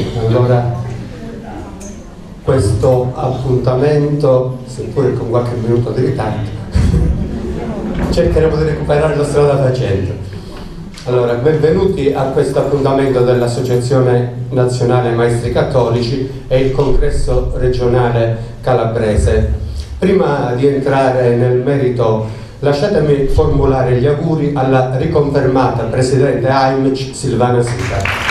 Allora, questo appuntamento, seppure con qualche minuto di ritardo, cercheremo di recuperare la strada facendo. Allora, benvenuti a questo appuntamento dell'Associazione Nazionale Maestri Cattolici e il Congresso Regionale Calabrese. Prima di entrare nel merito, lasciatemi formulare gli auguri alla riconfermata Presidente AIMC Silvana Sita.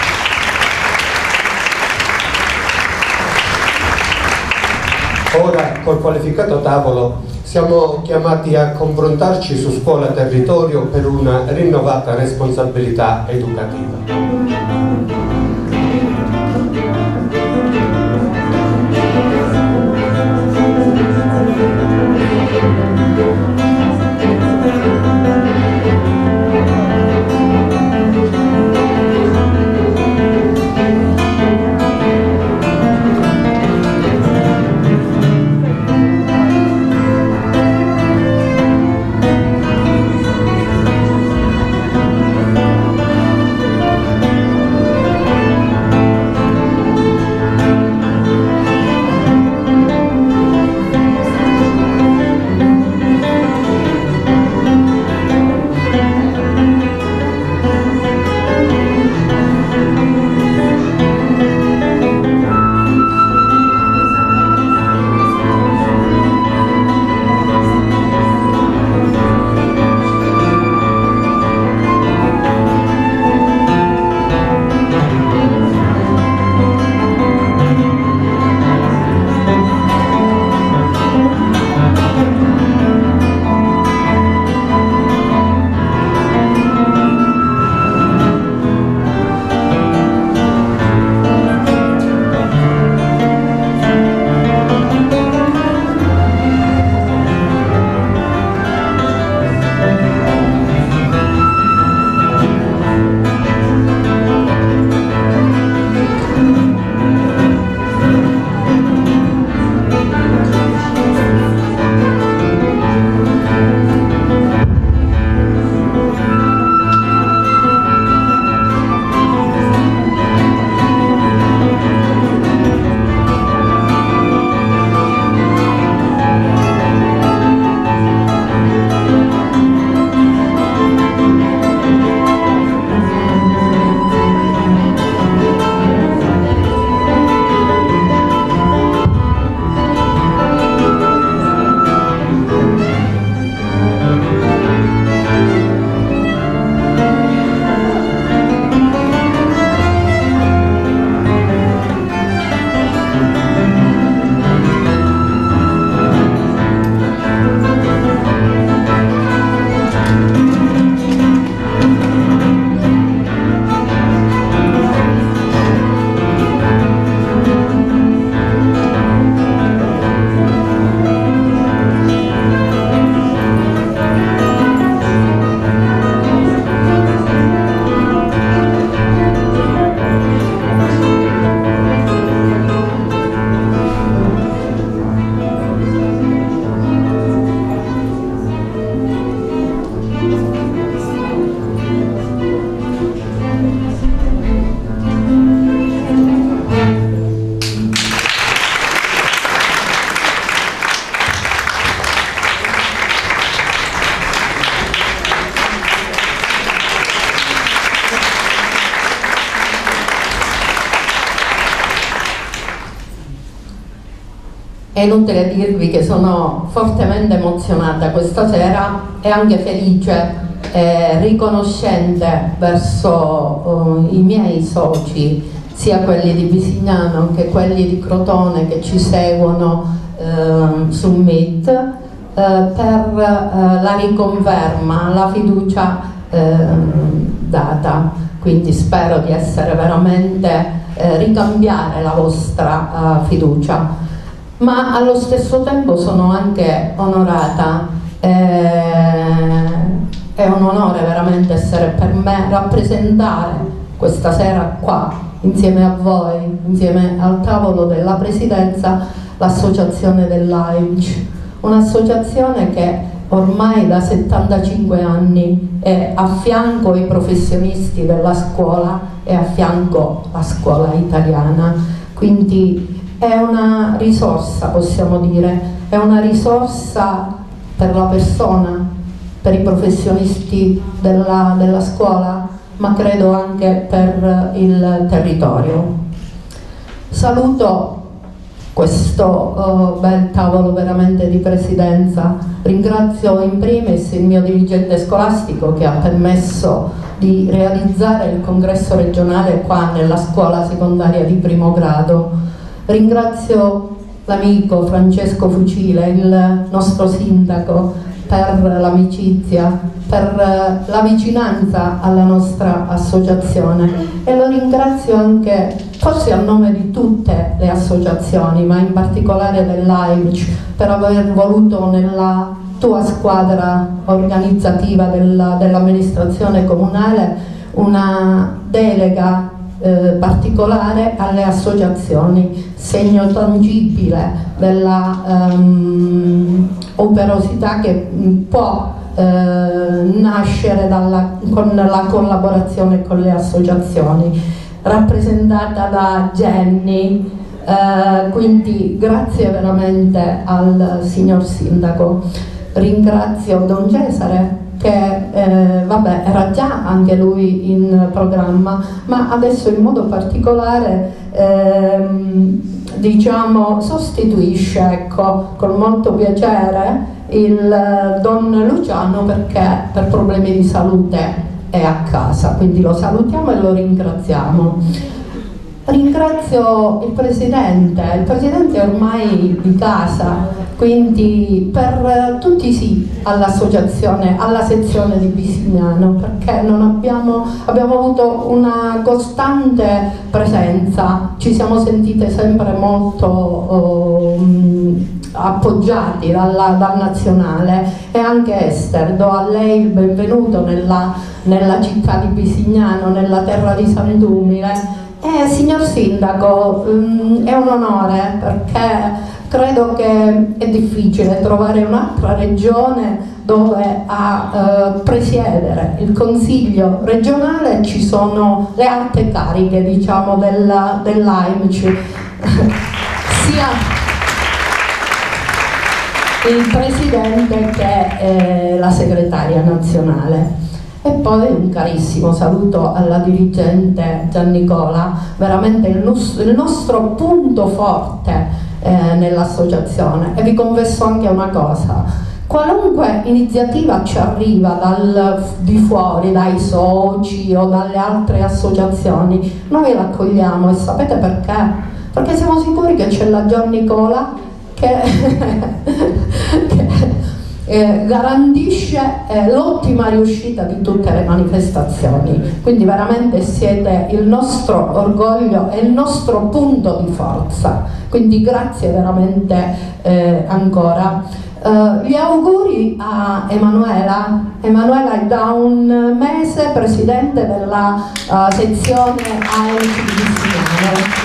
Ora, col qualificato tavolo, siamo chiamati a confrontarci su scuola e territorio per una rinnovata responsabilità educativa. È inutile dirvi che sono fortemente emozionata questa sera e anche felice e riconoscente verso i miei soci, sia quelli di Bisignano che quelli di Crotone che ci seguono su Meet, per la riconferma, la fiducia data. Quindi spero di essere veramente ricambiare la vostra fiducia. Ma allo stesso tempo sono anche onorata, è un onore veramente essere per me rappresentare questa sera qua insieme a voi, insieme al tavolo della Presidenza, l'associazione dell'AIMC, un'associazione che ormai da 75 anni è a fianco ai professionisti della scuola e a fianco la scuola italiana. Quindi è una risorsa, possiamo dire, è una risorsa per la persona, per i professionisti della scuola, ma credo anche per il territorio. Saluto questo bel tavolo veramente di presidenza, ringrazio in primis il mio dirigente scolastico che ha permesso di realizzare il congresso regionale qua nella scuola secondaria di primo grado, ringrazio l'amico Francesco Fucile, il nostro sindaco, per l'amicizia, per la vicinanza alla nostra associazione, e lo ringrazio anche, forse a nome di tutte le associazioni, ma in particolare dell'AIMC, per aver voluto nella tua squadra organizzativa dell'amministrazione comunale una delega particolare alle associazioni, segno tangibile della operosità che può nascere con la collaborazione con le associazioni, rappresentata da Jenny, quindi grazie veramente al signor sindaco. Ringrazio Don Cesare che era già anche lui in programma, ma adesso in modo particolare diciamo sostituisce, ecco, con molto piacere il Don Luciano, perché per problemi di salute è a casa, quindi lo salutiamo e lo ringraziamo. Ringrazio il presidente è ormai di casa, quindi per tutti sì all'associazione, alla sezione di Bisignano, perché abbiamo avuto una costante presenza, ci siamo sentite sempre molto appoggiati dal nazionale, e anche Esther, do a lei il benvenuto nella città di Bisignano, nella terra di Sant'Umile. Signor Sindaco, è un onore, perché credo che è difficile trovare un'altra regione dove a presiedere il Consiglio regionale ci sono le alte cariche, diciamo, dell'AIMC, sia il presidente che la segretaria nazionale. E poi un carissimo saluto alla dirigente Giannicola, veramente il nostro punto forte nell'associazione. E vi confesso anche una cosa: qualunque iniziativa ci arriva dal di fuori, dai soci o dalle altre associazioni, noi l'accogliamo. E sapete perché? Perché siamo sicuri che c'è la Giannicola che garantisce l'ottima riuscita di tutte le manifestazioni, quindi veramente siete il nostro orgoglio e il nostro punto di forza, quindi grazie veramente ancora. Gli auguri a Emanuela è da un mese presidente della sezione AIMC di Bisignano.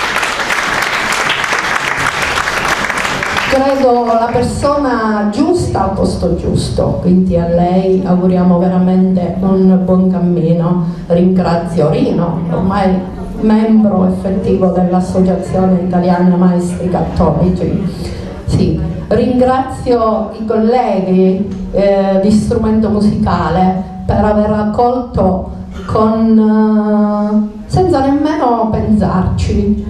Credo la persona giusta al posto giusto, quindi a lei auguriamo veramente un buon cammino. Ringrazio Rino, ormai membro effettivo dell'Associazione Italiana Maestri Cattolici. Sì. Ringrazio i colleghi di strumento musicale per aver accolto senza nemmeno pensarci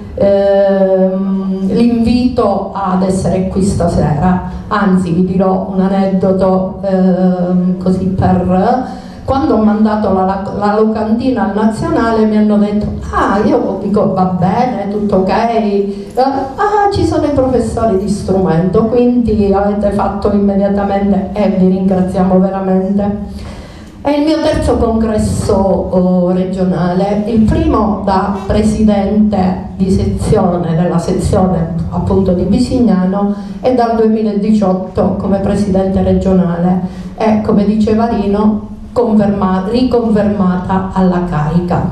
l'invito ad essere qui stasera. Anzi, vi dirò un aneddoto così quando ho mandato la locandina al nazionale mi hanno detto: io dico va bene, tutto ok, ci sono i professori di strumento, quindi avete fatto immediatamente, e vi ringraziamo veramente. È il mio terzo congresso regionale, il primo da presidente di sezione della sezione appunto di Bisignano, e dal 2018 come presidente regionale, e come diceva Rino riconfermata alla carica.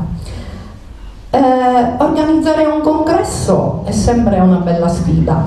Organizzare un congresso è sempre una bella sfida,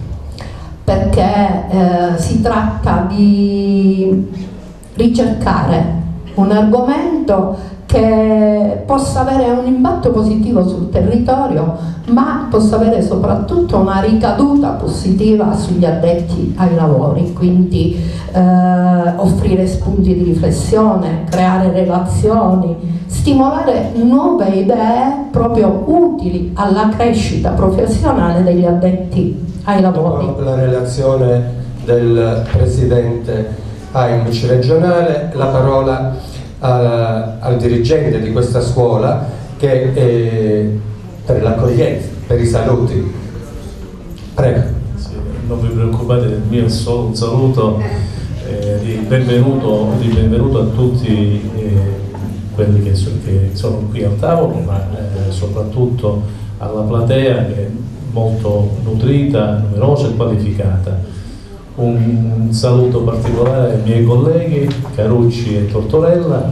perché si tratta di ricercare un argomento che possa avere un impatto positivo sul territorio, ma possa avere soprattutto una ricaduta positiva sugli addetti ai lavori, quindi offrire spunti di riflessione, creare relazioni, stimolare nuove idee proprio utili alla crescita professionale degli addetti ai lavori. Dopo la relazione del presidente AIMC regionale, la parola al dirigente di questa scuola che per l'accoglienza, per i saluti. Prego. Sì, non vi preoccupate del mio, solo un saluto di benvenuto a tutti quelli che sono qui al tavolo, ma soprattutto alla platea che è molto nutrita, numerosa e qualificata. Un saluto particolare ai miei colleghi Carucci e Tortorella,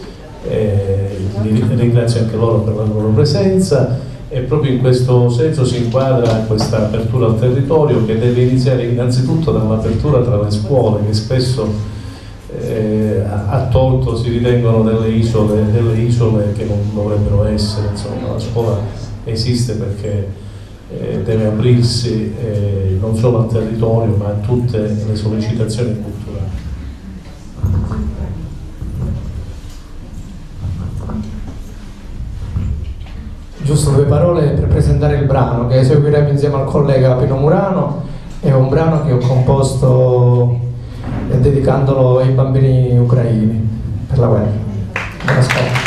li ringrazio anche loro per la loro presenza, e proprio in questo senso si inquadra questa apertura al territorio, che deve iniziare innanzitutto dall'apertura tra le scuole, che spesso a torto si ritengono delle isole che non dovrebbero essere. Insomma, la scuola esiste perché deve aprirsi non solo al territorio ma a tutte le sollecitazioni culturali. Giusto 2 parole per presentare il brano che eseguiremo insieme al collega Pino Murano. È un brano che ho composto dedicandolo ai bambini ucraini per la guerra. Buon ascolto.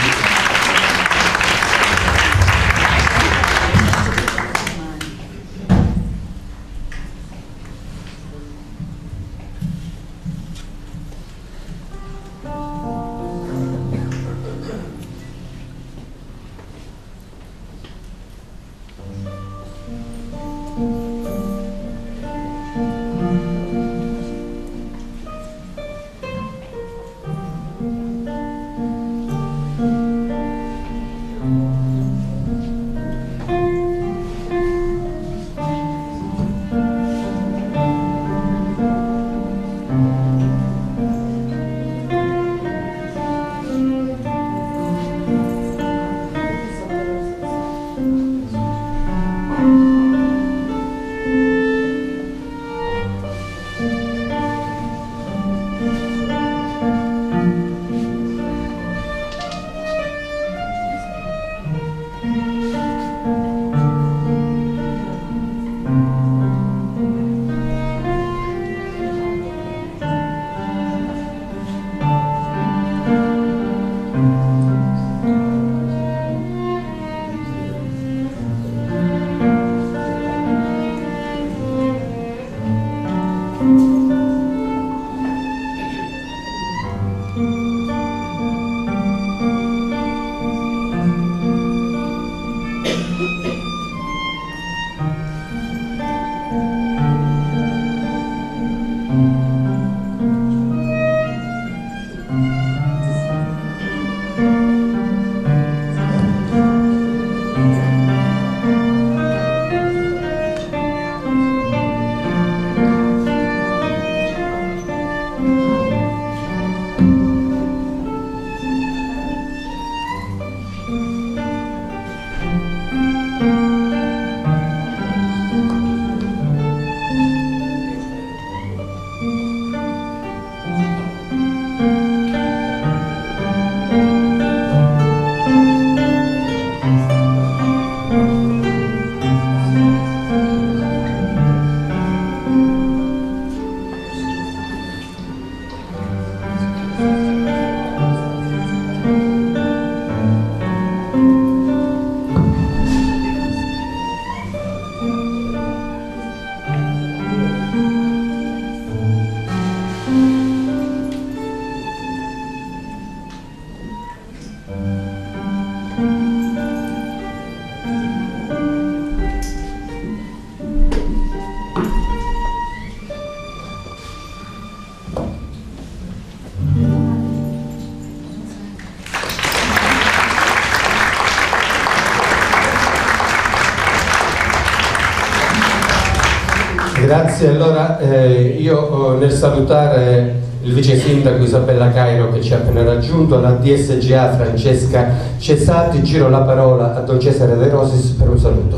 Grazie, allora io nel salutare il vice sindaco Isabella Cairo che ci ha appena raggiunto, alla DSGA Francesca Cesati. Giro la parola a Don Cesare De Rosis per un saluto.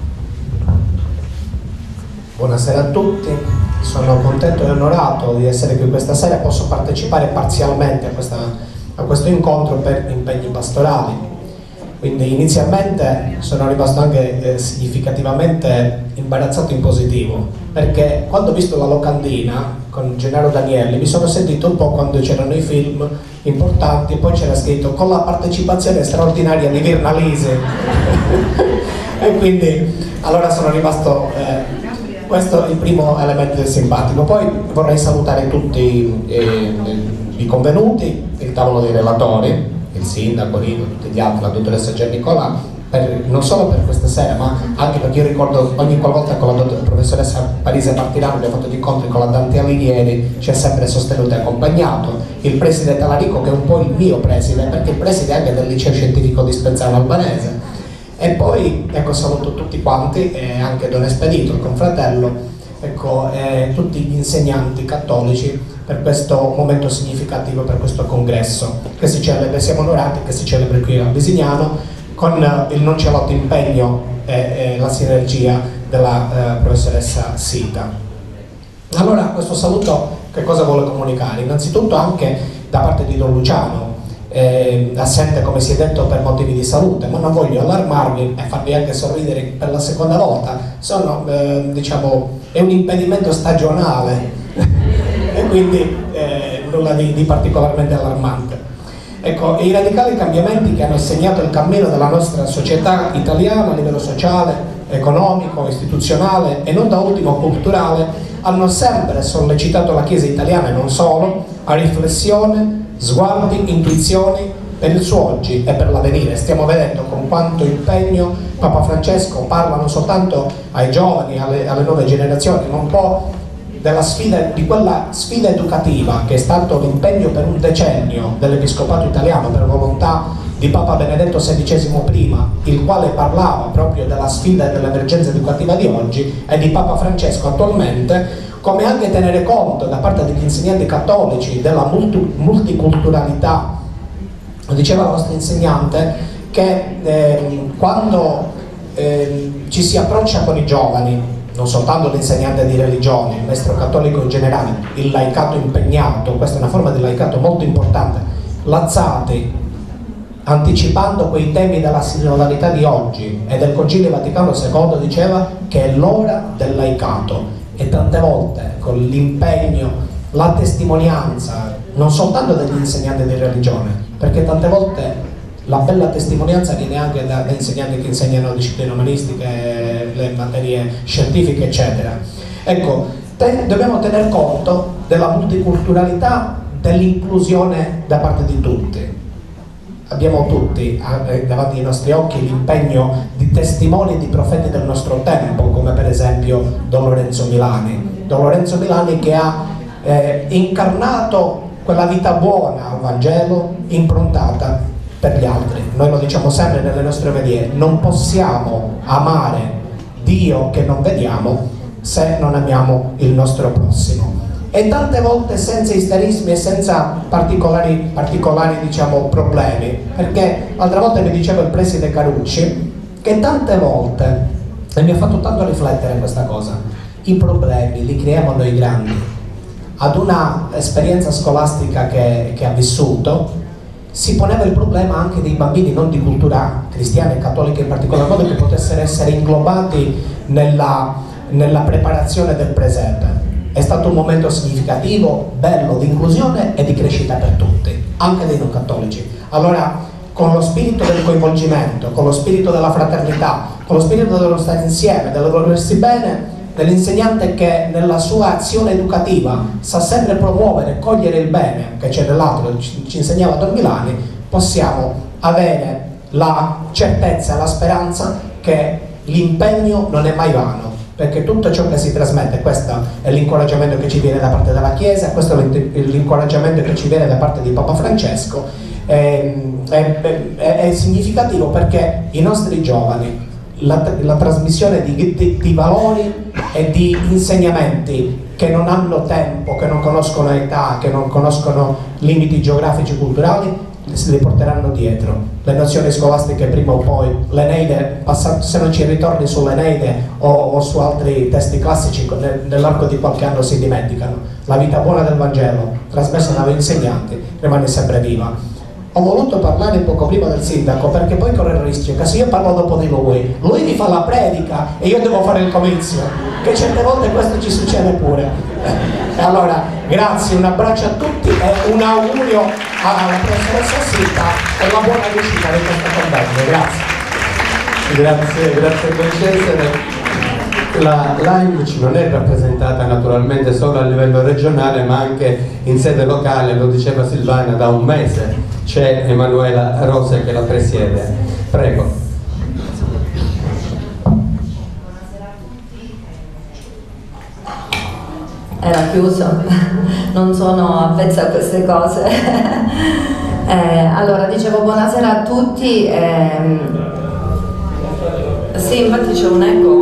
Buonasera a tutti, sono contento e onorato di essere qui questa sera. Posso partecipare parzialmente a questo incontro per impegni pastorali. Quindi inizialmente sono rimasto anche significativamente imbarazzato in positivo, perché quando ho visto la locandina con Gennaro Danielli mi sono sentito un po' quando c'erano i film importanti e poi c'era scritto con la partecipazione straordinaria di Virna Lisi e quindi allora sono rimasto questo è il primo elemento simpatico. Poi vorrei salutare tutti i convenuti, il tavolo dei relatori, il sindaco Rino, tutti gli altri, la dottoressa Giannicola, non solo per questa sera, ma anche perché io ricordo ogni qualvolta con la professoressa Parise Martirano abbiamo fatto gli incontri con la Dante Alighieri, ci ha sempre sostenuto e accompagnato, il preside Talarico che è un po' il mio preside, perché il preside è anche del liceo scientifico di Spezzano Albanese, e poi ecco, saluto tutti quanti, e anche Don Espedito, il confratello, ecco, tutti gli insegnanti cattolici per questo momento significativo, per questo congresso che si celebra, siamo onorati che si celebri qui a Bisignano con il non celato impegno e la sinergia della professoressa Sita. Allora questo saluto che cosa vuole comunicare? Innanzitutto anche da parte di Don Luciano, assente come si è detto per motivi di salute, ma non voglio allarmarvi e farvi anche sorridere per la seconda volta, diciamo, è un impedimento stagionale e quindi nulla di particolarmente allarmante. Ecco, i radicali cambiamenti che hanno segnato il cammino della nostra società italiana a livello sociale, economico, istituzionale e non da ultimo culturale hanno sempre sollecitato la Chiesa italiana e non solo a riflessione, sguardi, intuizioni per il suo oggi e per l'avvenire. Stiamo vedendo con quanto impegno Papa Francesco parla non soltanto ai giovani, alle nuove generazioni, ma un po' della sfida, di quella sfida educativa che è stato l'impegno per un decennio dell'Episcopato italiano per volontà di Papa Benedetto XVI prima, il quale parlava proprio della sfida e dell'emergenza educativa di oggi, e di Papa Francesco attualmente, come anche tenere conto da parte degli insegnanti cattolici della multiculturalità. Diceva la nostra insegnante che quando ci si approccia con i giovani, non soltanto l'insegnante di religione, il maestro cattolico in generale, il laicato impegnato, questa è una forma di laicato molto importante, Lazzati, anticipando quei temi della sinodalità di oggi e del Concilio Vaticano II, diceva che è l'ora del laicato, e tante volte con l'impegno, la testimonianza, non soltanto degli insegnanti di religione, perché tante volte la bella testimonianza viene anche da insegnanti che insegnano discipline umanistiche, le materie scientifiche, eccetera. Ecco, dobbiamo tener conto della multiculturalità, dell'inclusione da parte di tutti. Abbiamo tutti davanti ai nostri occhi l'impegno di testimoni e di profeti del nostro tempo, come per esempio Don Lorenzo Milani. Don Lorenzo Milani che ha incarnato quella vita buona al Vangelo, improntata per gli altri. Noi lo diciamo sempre nelle nostre omelie, non possiamo amare Dio che non vediamo se non amiamo il nostro prossimo, e tante volte senza isterismi e senza particolari diciamo problemi, perché l'altra volta mi diceva il preside Carucci che tante volte, e mi ha fatto tanto riflettere questa cosa, i problemi li creiamo noi grandi. Ad una esperienza scolastica che ha vissuto si poneva il problema anche dei bambini non di cultura cristiana e cattolica in particolar modo, che potessero essere inglobati nella preparazione del presepe. È stato un momento significativo, bello, di inclusione e di crescita per tutti, anche dei non cattolici. Allora, con lo spirito del coinvolgimento, con lo spirito della fraternità, con lo spirito dello stare insieme, dello volersi bene, dell'insegnante che nella sua azione educativa sa sempre promuovere e cogliere il bene che c'è nell'altro, ci insegnava Don Milani, possiamo avere la certezza e la speranza che l'impegno non è mai vano, perché tutto ciò che si trasmette, questo è l'incoraggiamento che ci viene da parte della Chiesa, questo è l'incoraggiamento che ci viene da parte di Papa Francesco, è significativo perché i nostri giovani, la trasmissione di valori e di insegnamenti che non hanno tempo, che non conoscono età, che non conoscono limiti geografici e culturali, si li porteranno dietro. Le nozioni scolastiche prima o poi, l'Eneide, se non ci ritorni sull'Eneide o su altri testi classici, nell'arco di qualche anno si dimenticano. La vita buona del Vangelo, trasmessa dagli insegnanti, rimane sempre viva. Ho voluto parlare poco prima del sindaco perché poi corre il rischio che se io parlo dopo di lui mi fa la predica e io devo fare il comizio, che certe volte questo ci succede pure. Allora, grazie, un abbraccio a tutti e un augurio alla professoressa Sita e la buona riuscita di questo convegno. Grazie. Grazie per Cesare. L'AIMC non è rappresentata naturalmente solo a livello regionale ma anche in sede locale, lo diceva Silvana, da un mese c'è Emanuela Rose che la presiede. Prego. Era chiuso, non sono avvezza a queste cose. Allora, dicevo buonasera a tutti. Sì, infatti c'è un eco.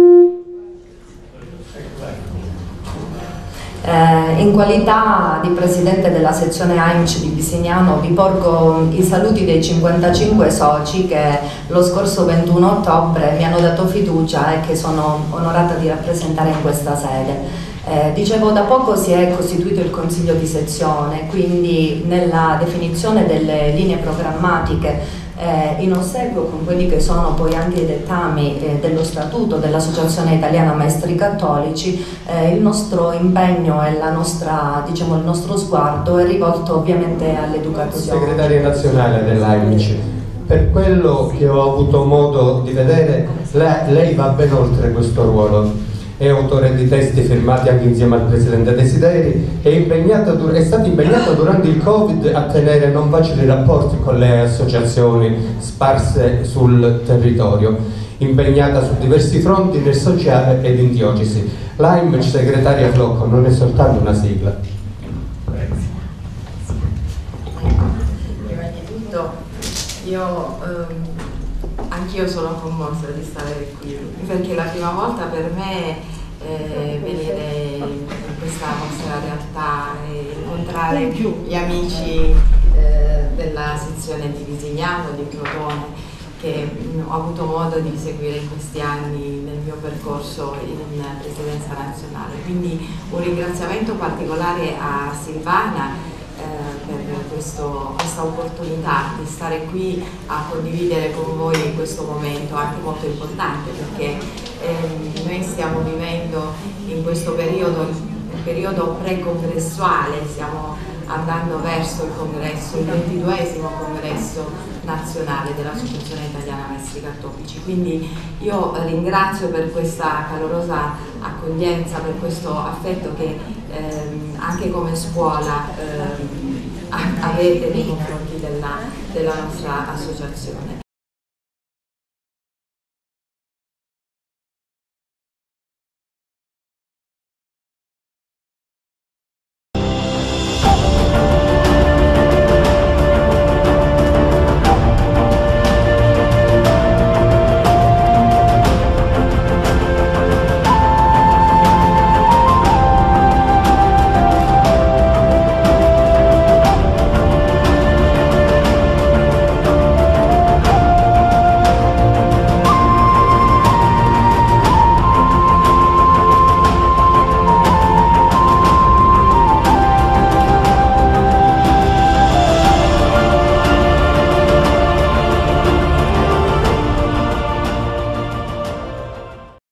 In qualità di presidente della sezione AIMC di Bisignano vi porgo i saluti dei 55 soci che lo scorso 21 ottobre mi hanno dato fiducia e che sono onorata di rappresentare in questa sede. Dicevo, da poco si è costituito il Consiglio di sezione, quindi nella definizione delle linee programmatiche in ossequio con quelli che sono poi anche i dettami dello statuto dell'Associazione Italiana Maestri Cattolici, il nostro impegno e la nostra, diciamo, il nostro sguardo è rivolto ovviamente all'educazione. Segretaria nazionale dell'AIMC, per quello che ho avuto modo di vedere, lei va ben oltre questo ruolo. È autore di testi firmati anche insieme al Presidente Desideri, è stato impegnato durante il Covid a tenere non facili rapporti con le associazioni sparse sul territorio, impegnata su diversi fronti nel sociale ed in diocesi. L'AIMC, segretaria Flocco, non è soltanto una sigla. Prima di tutto anch'io sono commossa di stare qui, perché la prima volta per me venire in questa nostra realtà e incontrare gli amici della sezione di Bisignano, di Crotone, che ho avuto modo di seguire in questi anni nel mio percorso in presidenza nazionale. Quindi un ringraziamento particolare a Silvana per questa opportunità di stare qui a condividere con voi questo momento anche molto importante, perché noi stiamo vivendo in questo periodo, un periodo pre-congressuale, stiamo andando verso il congresso, il 22esimo congresso nazionale dell'Associazione Italiana Maestri Cattolici. Quindi io ringrazio per questa calorosa accoglienza, per questo affetto che anche come scuola avete nei confronti della nostra associazione.